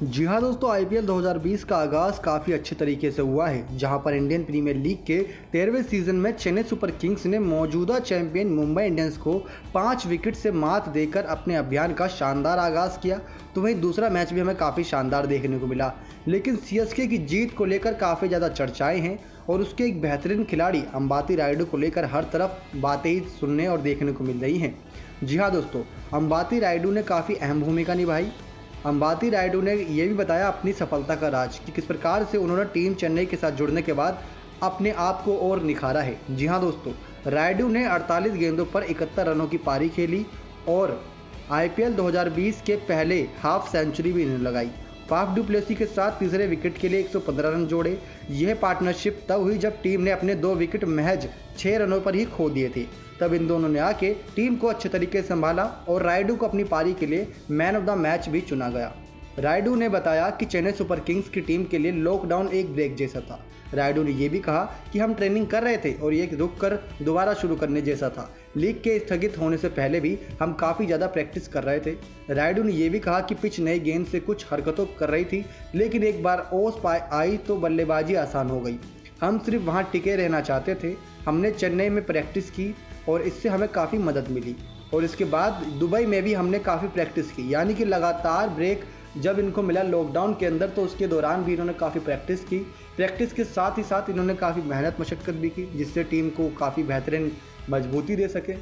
जी हाँ दोस्तों, आईपीएल 2020 का आगाज़ काफ़ी अच्छे तरीके से हुआ है, जहां पर इंडियन प्रीमियर लीग के 13वें सीजन में चेन्नई सुपर किंग्स ने मौजूदा चैंपियन मुंबई इंडियंस को 5 विकेट से मात देकर अपने अभियान का शानदार आगाज़ किया। तो वहीं दूसरा मैच भी हमें काफ़ी शानदार देखने को मिला, लेकिन सीएसके की जीत को लेकर काफ़ी ज़्यादा चर्चाएँ हैं और उसके एक बेहतरीन खिलाड़ी अंबाती रायडू को लेकर हर तरफ बातें ही सुनने और देखने को मिल रही हैं। जी हाँ दोस्तों, अंबाती रायडू ने काफ़ी अहम भूमिका निभाई। अंबाती रायडू ने यह भी बताया अपनी सफलता का राज कि किस प्रकार से उन्होंने टीम चेन्नई के साथ जुड़ने के बाद अपने आप को और निखारा है। जी हाँ दोस्तों, रायडू ने 48 गेंदों पर 71 रनों की पारी खेली और आईपीएल 2020 के पहले हाफ सेंचुरी भी इन्होंने लगाई। फाफ डू प्लेसी के साथ तीसरे विकेट के लिए 115 रन जोड़े। यह पार्टनरशिप तब हुई जब टीम ने अपने 2 विकेट महज 6 रनों पर ही खो दिए थे। तब इन दोनों ने आके टीम को अच्छे तरीके से संभाला और रायडू को अपनी पारी के लिए मैन ऑफ द मैच भी चुना गया। रायडू ने बताया कि चेन्नई सुपर किंग्स की टीम के लिए लॉकडाउन एक ब्रेक जैसा था। रायडू ने यह भी कहा कि हम ट्रेनिंग कर रहे थे और ये रुक कर दोबारा शुरू करने जैसा था। लीग के स्थगित होने से पहले भी हम काफ़ी ज़्यादा प्रैक्टिस कर रहे थे। रायडू ने यह भी कहा कि पिच नई गेंद से कुछ हरकतों कर रही थी, लेकिन एक बार ओस आई तो बल्लेबाजी आसान हो गई। हम सिर्फ वहाँ टिके रहना चाहते थे। हमने चेन्नई में प्रैक्टिस की और इससे हमें काफ़ी मदद मिली और इसके बाद दुबई में भी हमने काफ़ी प्रैक्टिस की, यानी कि लगातार ब्रेक जब इनको मिला लॉकडाउन के अंदर तो उसके दौरान भी इन्होंने काफ़ी प्रैक्टिस की। प्रैक्टिस के साथ ही साथ इन्होंने काफ़ी मेहनत मशक्क़त भी की, जिससे टीम को काफ़ी बेहतरीन मजबूती दे सके।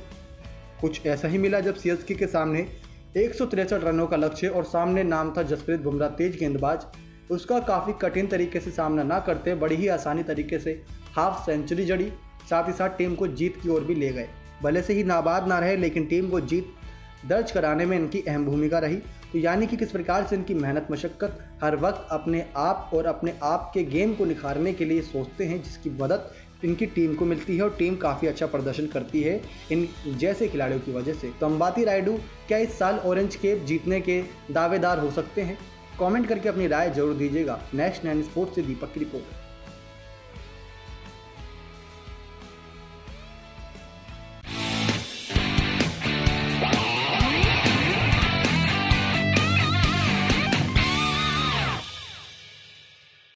कुछ ऐसा ही मिला जब सीएसके के सामने 163 रनों का लक्ष्य और सामने नाम था जसप्रीत बुमराह, तेज गेंदबाज, उसका काफ़ी कठिन तरीके से सामना ना करते बड़ी ही आसानी तरीके से हाफ सेंचुरी जड़ी, साथ ही साथ टीम को जीत की ओर भी ले गए। भले से ही नाबाद ना रहे, लेकिन टीम को जीत दर्ज कराने में इनकी अहम भूमिका रही। तो यानी कि किस प्रकार से इनकी मेहनत मशक्क़त हर वक्त अपने आप और अपने आप के गेम को निखारने के लिए सोचते हैं, जिसकी मदद इनकी टीम को मिलती है और टीम काफ़ी अच्छा प्रदर्शन करती है इन जैसे खिलाड़ियों की वजह से। तो अंबाती रायडू क्या इस साल ऑरेंज कैप जीतने के दावेदार हो सकते हैं? कमेंट करके अपनी राय जरूर दीजिएगा। नेक्स्ट 9 स्पोर्ट्स से दीपक की रिपोर्ट।